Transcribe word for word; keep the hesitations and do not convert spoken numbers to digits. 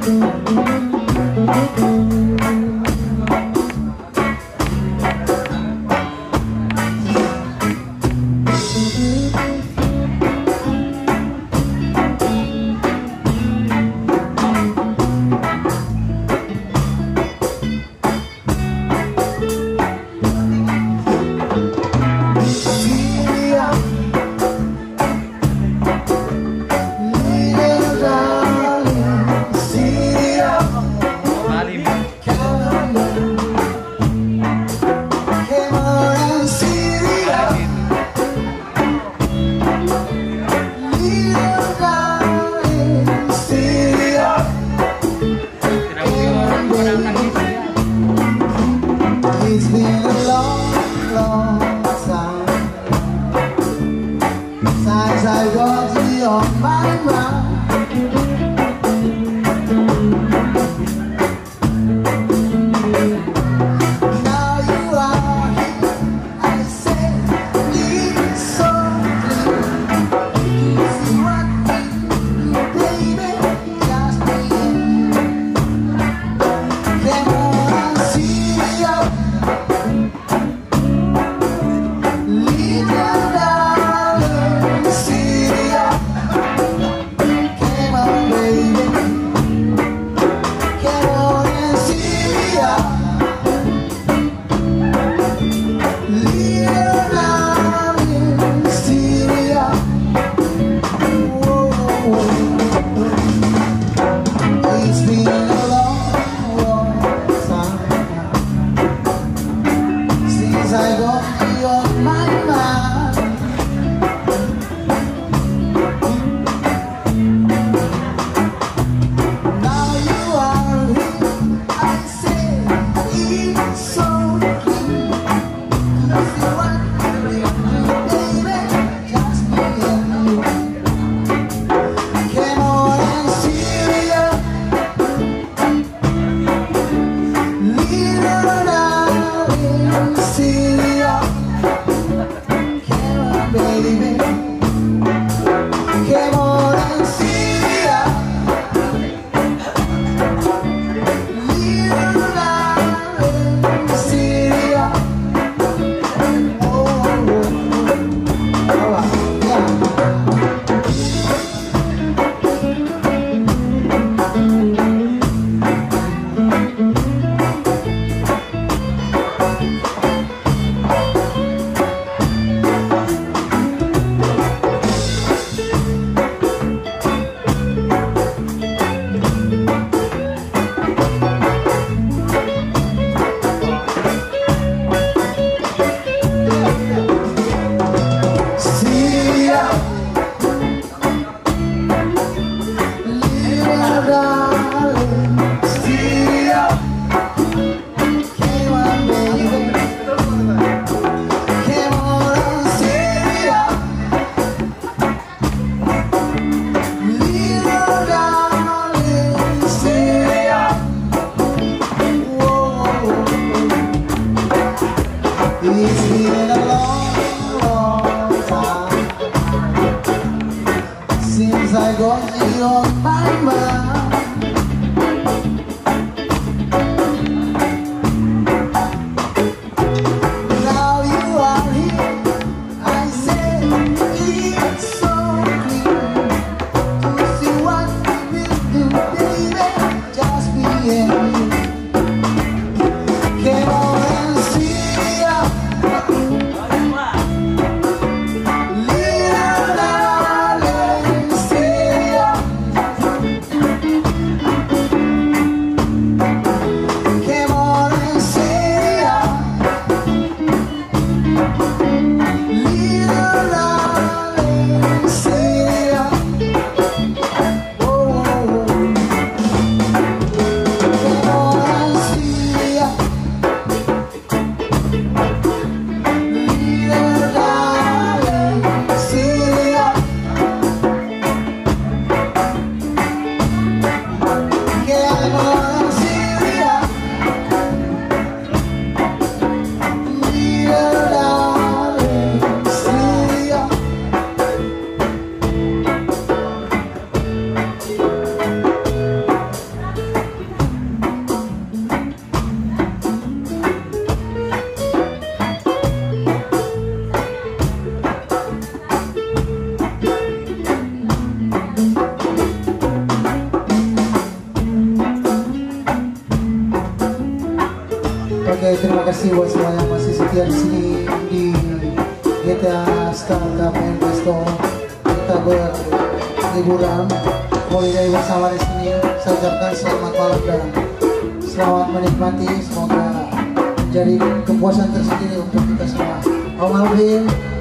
It's been a long, long time since I got you on my mind. Now you are here, I say it's so clear to see what we do, baby, just me and you. Come on, see me out. I got you on my mind. Now you are here, I say it's so clean to see what we do, baby, just me and you. Come on and see me up, little darling, see. Baby, come on and see ya. Little darling, see ya. Oh, oh, oh. All right, yeah. It's been a long, long time since I got you on my mind. Now you are here, I say it's so clear to see what we do, baby, just me and you. Come on and see. kasih buat semua yang masih setia di sini di G T A Startup and Resto. Kita berliburan holiday bersama di sini. Saya ucapkan selamat malam dan selamat menikmati. Semoga menjadi kepuasan tersendiri untuk kita semua. Alhamdulillah.